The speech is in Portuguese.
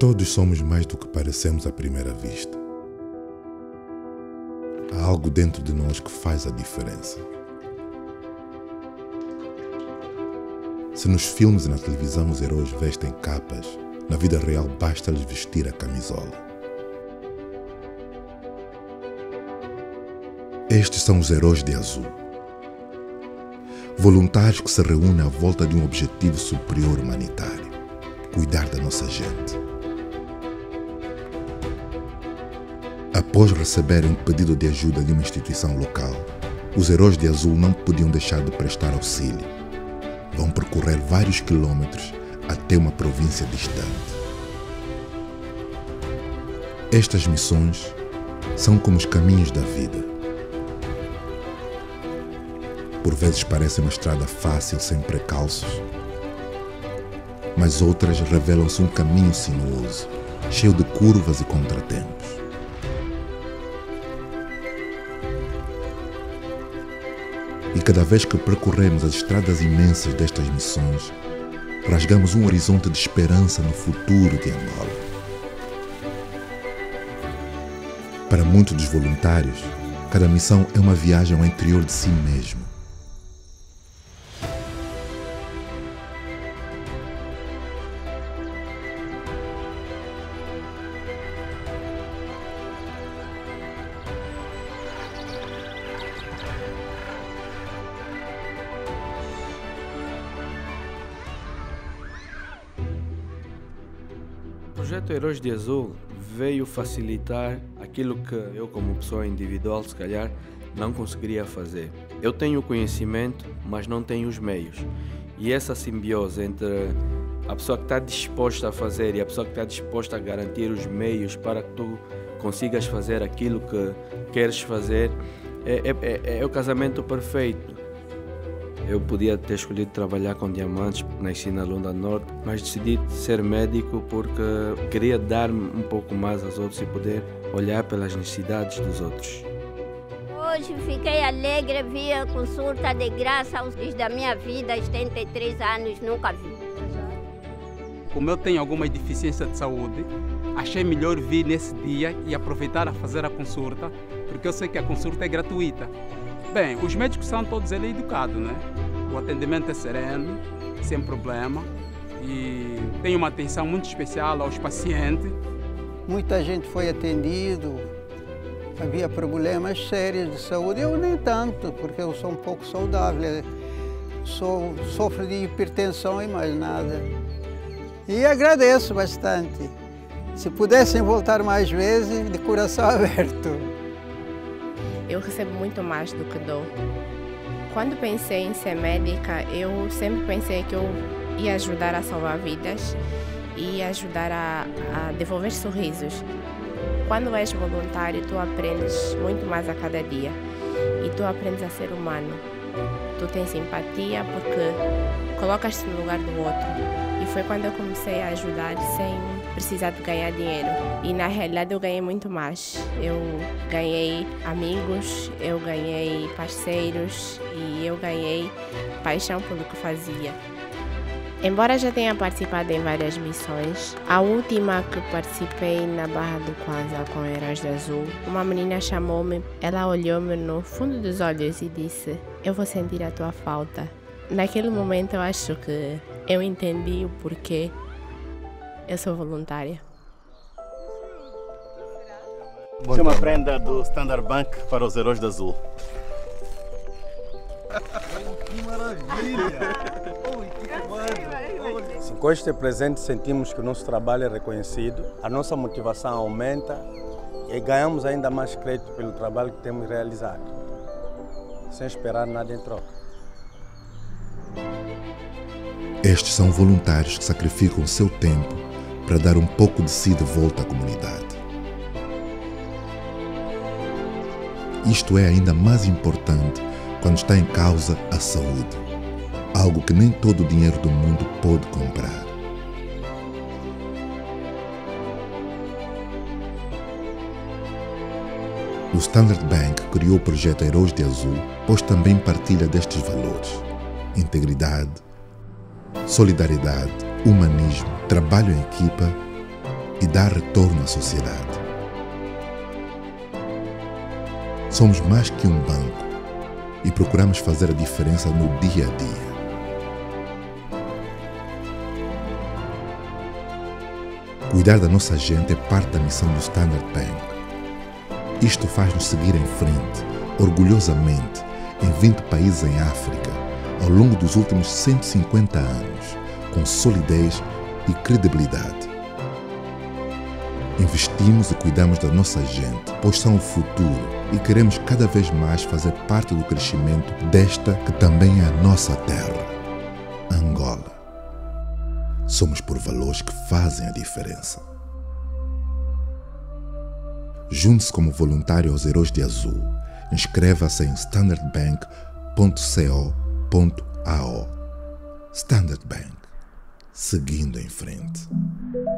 Todos somos mais do que parecemos à primeira vista. Há algo dentro de nós que faz a diferença. Se nos filmes e na televisão os heróis vestem capas, na vida real basta-lhes vestir a camisola. Estes são os heróis de azul. Voluntários que se reúnem à volta de um objetivo superior humanitário: cuidar da nossa gente. Após receberem um pedido de ajuda de uma instituição local, os heróis de azul não podiam deixar de prestar auxílio. Vão percorrer vários quilômetros até uma província distante. Estas missões são como os caminhos da vida. Por vezes parece uma estrada fácil, sem precalços, mas outras revelam-se um caminho sinuoso, cheio de curvas e contratempos. E cada vez que percorremos as estradas imensas destas missões, rasgamos um horizonte de esperança no futuro de Angola. Para muitos dos voluntários, cada missão é uma viagem ao interior de si mesmo. O projeto Heróis de Azul veio facilitar aquilo que eu, como pessoa individual, se calhar, não conseguiria fazer. Eu tenho o conhecimento, mas não tenho os meios. E essa simbiose entre a pessoa que está disposta a fazer e a pessoa que está disposta a garantir os meios para que tu consigas fazer aquilo que queres fazer é o casamento perfeito. Eu podia ter escolhido trabalhar com diamantes, nasci na Lunda Norte, mas decidi ser médico porque queria dar-me um pouco mais aos outros e poder olhar pelas necessidades dos outros. Hoje fiquei alegre, vi a consulta de graça da minha vida, 73 anos, nunca vi. Como eu tenho alguma deficiência de saúde, achei melhor vir nesse dia e aproveitar a fazer a consulta, porque eu sei que a consulta é gratuita. Bem, os médicos são todos eles educados, né? O atendimento é sereno, sem problema, e tem uma atenção muito especial aos pacientes. Muita gente foi atendido, havia problemas sérios de saúde. Eu nem tanto, porque eu sou um pouco saudável, sofro de hipertensão e mais nada. E agradeço bastante. Se pudessem voltar mais vezes, de coração aberto. Eu recebo muito mais do que dou. Quando pensei em ser médica, eu sempre pensei que eu ia ajudar a salvar vidas e ajudar a devolver sorrisos. Quando és voluntário, tu aprendes muito mais a cada dia e tu aprendes a ser humano. Tu tens empatia porque colocas-te no lugar do outro. E foi quando eu comecei a ajudar sem precisar de ganhar dinheiro. E na realidade eu ganhei muito mais. Eu ganhei amigos, eu ganhei parceiros e eu ganhei paixão pelo que fazia. Embora já tenha participado em várias missões, a última que participei na Barra do Kwanza com Heróis de Azul, uma menina chamou-me, ela olhou-me no fundo dos olhos e disse: "Eu vou sentir a tua falta." Naquele momento eu acho que eu entendi o porquê eu sou voluntária. Isso é uma prenda do Standard Bank para os Heróis de Azul. Que maravilha! Com este presente sentimos que o nosso trabalho é reconhecido, a nossa motivação aumenta e ganhamos ainda mais crédito pelo trabalho que temos realizado, sem esperar nada em troca. Estes são voluntários que sacrificam o seu tempo para dar um pouco de si de volta à comunidade. Isto é ainda mais importante quando está em causa a saúde, algo que nem todo o dinheiro do mundo pode comprar. O Standard Bank criou o projeto Heróis de Azul, pois também partilha destes valores: integridade, solidariedade, humanismo, trabalho em equipa e dar retorno à sociedade. Somos mais que um banco e procuramos fazer a diferença no dia a dia. Cuidar da nossa gente é parte da missão do Standard Bank. Isto faz-nos seguir em frente, orgulhosamente, em 20 países em África, ao longo dos últimos 150 anos, com solidez e credibilidade. Investimos e cuidamos da nossa gente, pois são o futuro e queremos cada vez mais fazer parte do crescimento desta que também é a nossa terra, Angola. Somos por valores que fazem a diferença. Junte-se como voluntário aos Heróis de Azul. Inscreva-se em standardbank.co.ao. Standard Bank. Seguindo em frente.